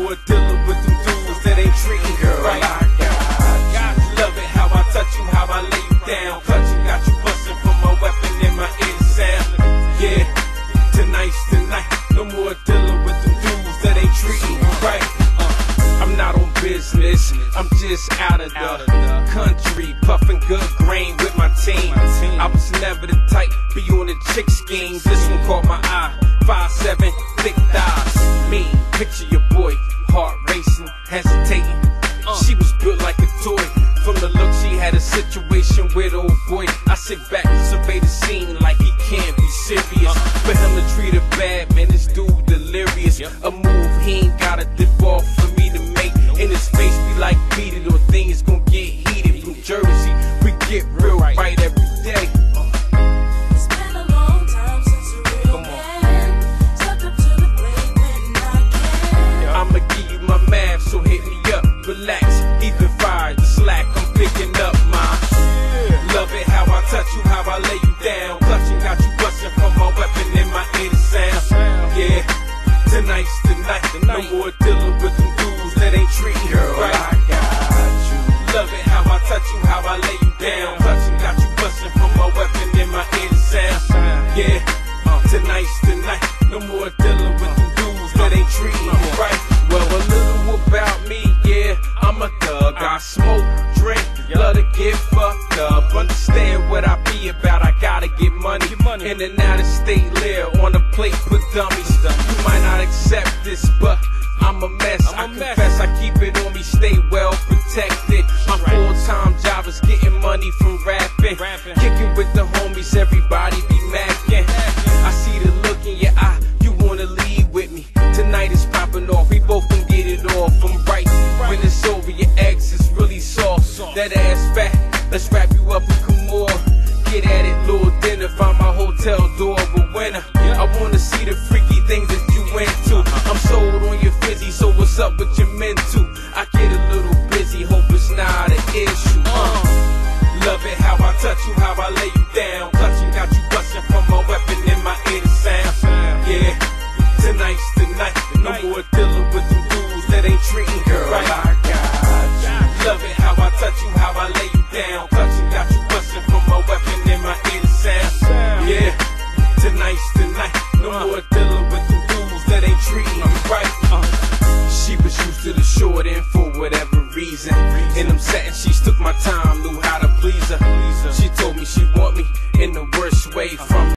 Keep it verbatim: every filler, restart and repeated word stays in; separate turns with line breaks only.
more dealing with them dudes that ain't treating you right. Got you. Love it how I touch you, how I lay you down. Clutching, got you busting from my weapon in my ear sound. Yeah, tonight's the night. No more dealing with them dudes that ain't treating you right. Uh, I'm not on business, I'm just out of the country, puffing good grain with my team. I was never the type, be on the chick schemes. This one caught my eye, five seven, thick thighs. Me, picture your boy, heart racing, hesitating. She was built like a toy. From the look, she had a situation with old boy. I sit back and survey the scene like he can't be serious. For him to treat her bad, man, this dude delirious. A move he ain't gotta dip off for me to make. In his face be like beat it or things gon' get heated. From Jersey, we get real right every day.
It's been a long time since a real man stepped up to the plate when I can.
I'ma give you my math, so hit me up, relax. Even fire, slack, I'm picking up my love it how I touch you, how I lay you down. Clutching, got you busting from my weapon in my ear sound. Yeah, tonight's the night. No more dealing with them dudes that ain't treating you right. I got you. Love it how I touch you, how I lay you down. Clutching, got you busting from my weapon in my ear sound. Yeah, tonight's the night. No more dealing with them dudes that ain't treating you right. Well, a little about me, yeah, I'm a thug. I smoke, drink, love to get fucked up. Understand what I be about, I gotta get money. In and out of state, live on a plate, put dummies. You might not accept this, but I'm a mess. I confess, I keep it on me, stay well protected. My full-time job is getting money from rapping. Kicking with the homies, everybody be macking. I see the look in your eye, you wanna leave with me. Tonight is popping off, we both can get it off. I'm right, when it's over, your ex is really soft. That ass fat, let's wrap you up and come more. Get at it, little dinner, find my hotel door of a winner. I wanna see the freaky things that you into. I'm sold on your fizzy, so what's up with your mental? I get a little busy, hope it's not an issue. Uh. Love it how I touch you, how I lay you down. Clutching, got you busting from my weapon in my ear sound. Yeah, tonight's the night. No more dealing with them dudes that ain't treating you right. I got you. Love it how I touch you, how I lay you down. Clutching, got you busting from my weapon in my ear sound. Yeah, tonight's the night. No more dealing with them dudes that ain't treating you right. Uh. She was used to the short end for whatever reason. In them settings, she took my time, knew how to please her. She told me she want me in the worst way from